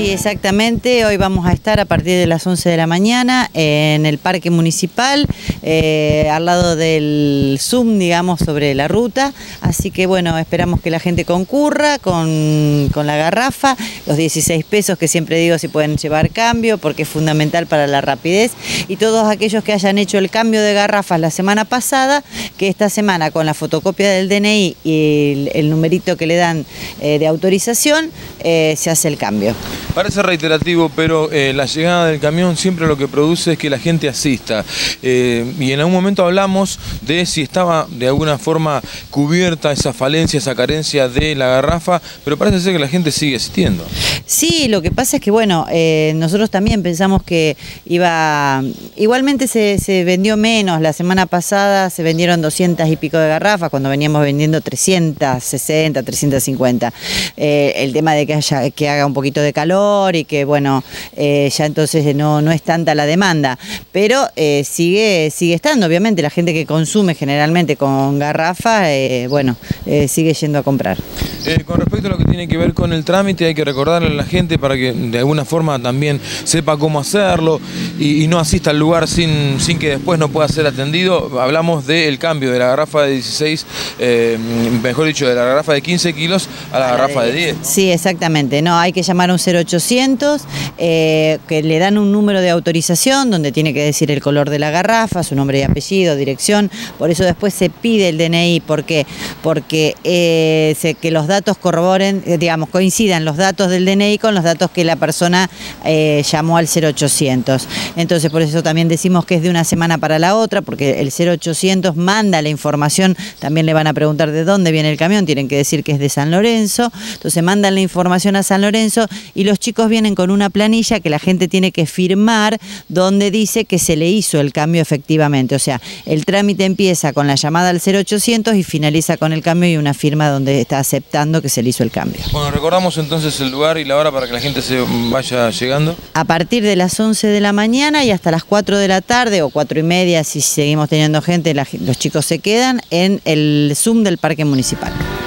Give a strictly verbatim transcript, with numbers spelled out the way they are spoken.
Sí, exactamente. Hoy vamos a estar a partir de las once de la mañana en el Parque Municipal, eh, al lado del Zoom, digamos, sobre la ruta. Así que bueno, esperamos que la gente concurra con, con la garrafa, los dieciséis pesos que siempre digo si pueden llevar cambio, porque es fundamental para la rapidez. Y todos aquellos que hayan hecho el cambio de garrafas la semana pasada, que esta semana con la fotocopia del D N I y el, el numerito que le dan eh, de autorización, eh, se hace el cambio. Parece reiterativo, pero eh, la llegada del camión siempre lo que produce es que la gente asista. Eh, y en algún momento hablamos de si estaba de alguna forma cubierta esa falencia, esa carencia de la garrafa, pero parece ser que la gente sigue asistiendo. Sí, lo que pasa es que bueno, eh, nosotros también pensamos que iba, igualmente se, se vendió menos. La semana pasada se vendieron doscientas y pico de garrafas, cuando veníamos vendiendo trescientas sesenta, trescientas cincuenta. Eh, el tema de que haya, que haga un poquito de calor y que bueno, eh, ya entonces no, no es tanta la demanda, pero eh, sigue, sigue estando, obviamente la gente que consume generalmente con garrafa, eh, bueno, eh, sigue yendo a comprar. Eh, con respecto a lo que tiene que ver con el trámite, hay que recordarle a la gente para que de alguna forma también sepa cómo hacerlo y, y no asista al lugar sin, sin que después no pueda ser atendido. Hablamos del cambio de la garrafa de dieciséis, eh, mejor dicho, de la garrafa de quince kilos a la garrafa de diez. Sí, exactamente. No, hay que llamar a un cero ochocientos, eh, que le dan un número de autorización donde tiene que decir el color de la garrafa, su nombre y apellido, dirección. Por eso después se pide el D N I. ¿Por qué? Porque eh, se, que los datos corroboren, digamos, coincidan los datos del D N I con los datos que la persona eh, llamó al cero ochocientos. Entonces, por eso también decimos que es de una semana para la otra, porque el cero ochocientos manda la información. También le van a preguntar de dónde viene el camión, tienen que decir que es de San Lorenzo. Entonces mandan la información a San Lorenzo y los chicos vienen con una planilla que la gente tiene que firmar, donde dice que se le hizo el cambio efectivamente. O sea, el trámite empieza con la llamada al cero ochocientos y finaliza con el cambio y una firma donde está aceptando que se le hizo el cambio. Bueno, recordamos entonces el lugar y la hora para que la gente se vaya llegando. A partir de las once de la mañana y hasta las cuatro de la tarde o cuatro y media, si seguimos teniendo gente, la, los chicos se quedan en el Zoom del Parque Municipal.